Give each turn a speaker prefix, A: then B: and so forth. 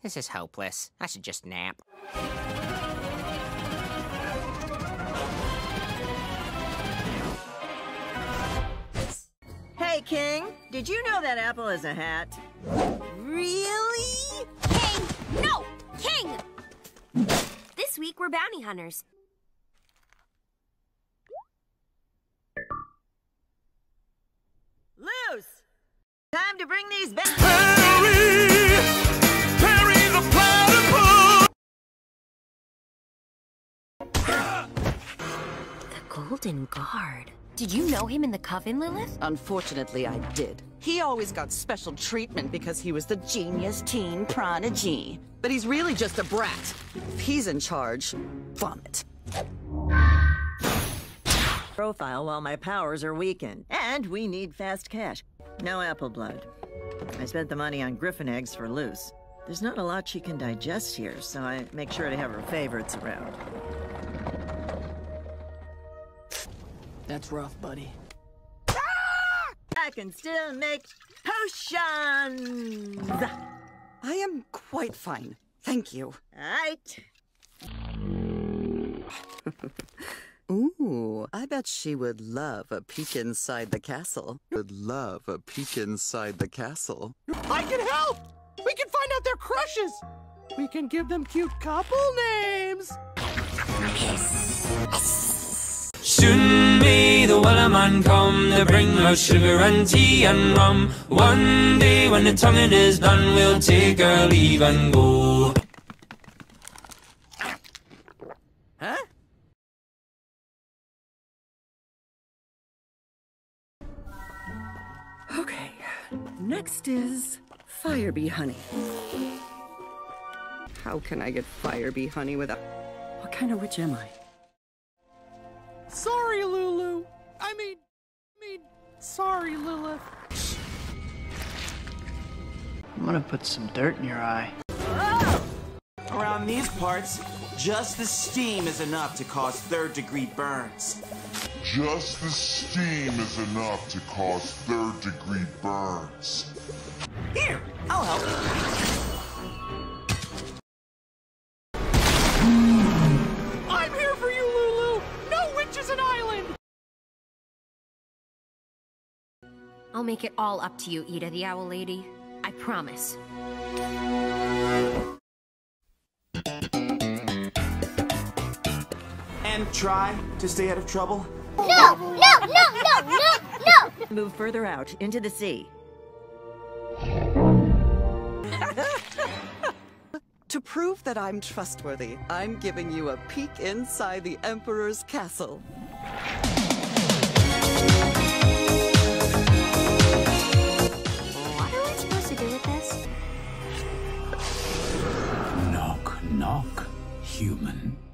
A: This is hopeless. I should just nap.
B: Hey, King, did you know that apple is a hat?
C: Really? King! No! King! This week we're bounty hunters.
B: Loose! Time to bring these back.
D: Perry the platypus!
C: The Golden Guard. Did you know him in the Coven, Lilith?
E: Unfortunately, I did. He always got special treatment because he was the genius teen prodigy. But he's really just a brat. If he's in charge, vomit.
B: Profile while my powers are weakened. And we need fast cash. No apple blood. I spent the money on griffin eggs for Luce. There's not a lot she can digest here, so I make sure to have her favorites around.
E: That's rough, buddy.
B: I can still make potions!
E: I am quite fine. Thank you.
B: Alright.
E: Ooh, I bet she would love a peek inside the castle. Would love a peek inside the castle.
D: I can help! We can find out their crushes! We can give them cute couple names!
F: Soon may the Wellerman come to bring us sugar and tea and rum. One day when the tonguing is done, we'll take our leave and go.
E: Huh? Okay, next is Firebee honey. How can I get Firebee honey without... What kind of witch am I?
D: Sorry, Lulu. I mean, sorry, Lilith.
G: I'm gonna put some dirt in your eye.
H: Around these parts, just the steam is enough to cause third-degree burns.
I: Just the steam is enough to cause third-degree burns.
H: Here, I'll help.
D: I'm here for you, Lulu! No witch is an island!
C: I'll make it all up to you, Eda the Owl Lady. I promise.
H: And try to stay out of trouble.
C: No! No! No! No! No! No!
B: Move further out, into the sea.
E: To prove that I'm trustworthy, I'm giving you a peek inside the Emperor's castle.
C: What are we supposed to do with this?
F: Knock, knock, human.